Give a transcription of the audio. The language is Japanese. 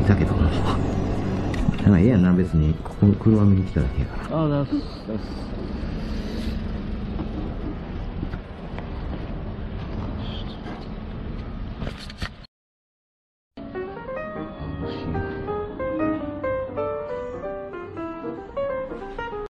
いたけども。なんかええやんな、別に。ここ車見に来ただけやから。 ああ、だす。